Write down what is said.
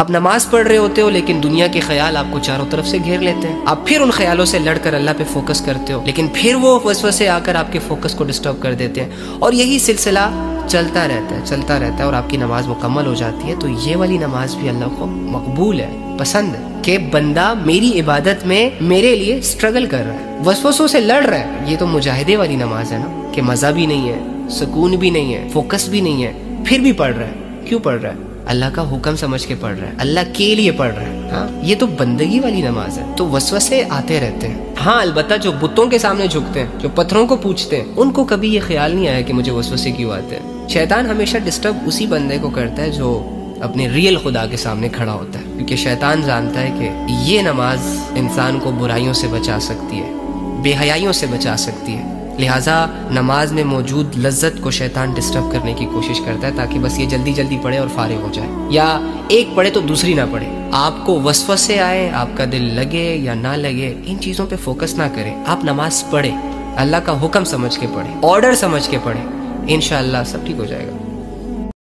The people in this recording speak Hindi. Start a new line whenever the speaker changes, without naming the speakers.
आप नमाज पढ़ रहे होते हो लेकिन दुनिया के ख्याल आपको चारों तरफ से घेर लेते हैं। आप फिर उन ख्यालों से लड़कर अल्लाह पे फोकस करते हो, लेकिन फिर वो वसवसे आकर आपके फोकस को डिस्टर्ब कर देते हैं और यही सिलसिला चलता रहता है और आपकी नमाज मुकम्मल हो जाती है। तो ये वाली नमाज भी अल्लाह को मकबूल है, पसंद है कि बंदा मेरी इबादत में मेरे लिए स्ट्रगल कर रहा है, वसवसों से लड़ रहा है। ये तो मुजाहिदे वाली नमाज है ना, कि मज़ा भी नहीं है, सुकून भी नहीं है, फोकस भी नहीं है, फिर भी पढ़ रहा है। क्यों पढ़ रहा है? अल्लाह का हुक्म समझ के पढ़ रहा है, अल्लाह के लिए पढ़ रहा है। हाँ, ये तो बंदगी वाली नमाज है। तो वसवसे आते रहते हैं। हाँ, अलबत्ता जो बुतों के सामने झुकते हैं, जो पत्थरों को पूछते हैं, उनको कभी ये ख्याल नहीं आया कि मुझे वसवसे क्यों आते हैं। शैतान हमेशा डिस्टर्ब उसी बंदे को करता है जो अपने रियल खुदा के सामने खड़ा होता है, क्योंकि शैतान जानता है कि ये नमाज इंसान को बुराइयों से बचा सकती है, बेहयाइयों से बचा सकती है। लिहाजा नमाज में मौजूद लज्जत को शैतान डिस्टर्ब करने की कोशिश करता है, ताकि बस ये जल्दी जल्दी पढ़े और फारिग हो जाए, या एक पढ़े तो दूसरी ना पढ़े। आपको वसवसे आए, आपका दिल लगे या ना लगे, इन चीज़ों पे फोकस ना करें। आप नमाज पढ़े, अल्लाह का हुक्म समझ के पढ़े, ऑर्डर समझ के पढ़े, इंशाअल्लाह सब ठीक हो जाएगा।